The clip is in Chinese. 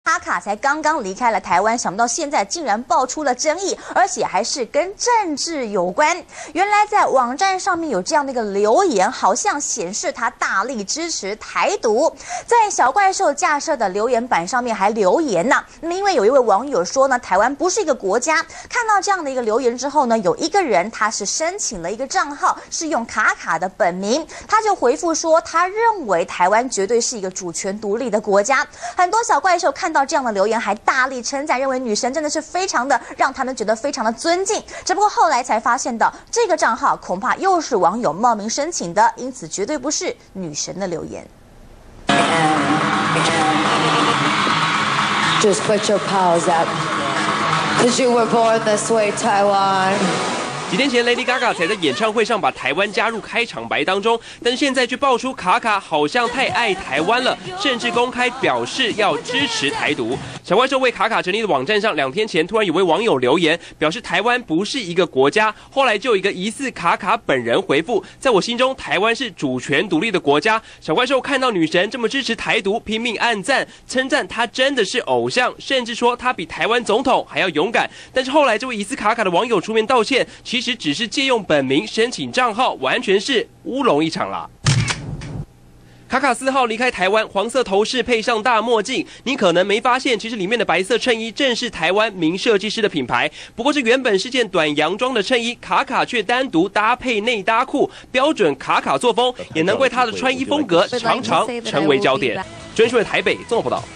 卡卡才刚刚离开了台湾，想不到现在竟然爆出了争议，而且还是跟政治有关。原来在网站上面有这样的一个留言，好像显示他大力支持台独。在小怪兽架设的留言板上面还留言呢。那么因为有一位网友说呢，台湾不是一个国家。看到这样的一个留言之后呢，有一个人他是申请了一个账号，是用卡卡的本名，他就回复说，他认为台湾绝对是一个主权独立的国家。很多小怪兽看到这样的留言还大力称赞，认为女神真的是非常的让他们觉得非常的尊敬。只不过后来才发现到这个账号恐怕又是网友冒名申请的，因此绝对不是女神的留言。 Just put your paws up, 'cause you were born this way, Taiwan. 几天前 ，Lady Gaga 才在演唱会上把台湾加入开场白当中，但现在却爆出卡卡好像太爱台湾了，甚至公开表示要支持台独。小怪兽为卡卡成立的网站上，2天前突然有位网友留言，表示台湾不是一个国家。后来就有一个疑似卡卡本人回复，在我心中，台湾是主权独立的国家。小怪兽看到女神这么支持台独，拼命按赞，称赞她真的是偶像，甚至说她比台湾总统还要勇敢。但是后来这位疑似卡卡的网友出面道歉，其实只是借用本名申请账号，完全是乌龙一场啦。卡卡4号离开台湾，黄色头饰配上大墨镜，你可能没发现，其实里面的白色衬衣正是台湾名设计师的品牌。不过这原本是件短洋装的衬衣，卡卡却单独搭配内搭裤，标准卡卡作风，也难怪他的穿衣风格常常成为焦点。专属台北综合报道。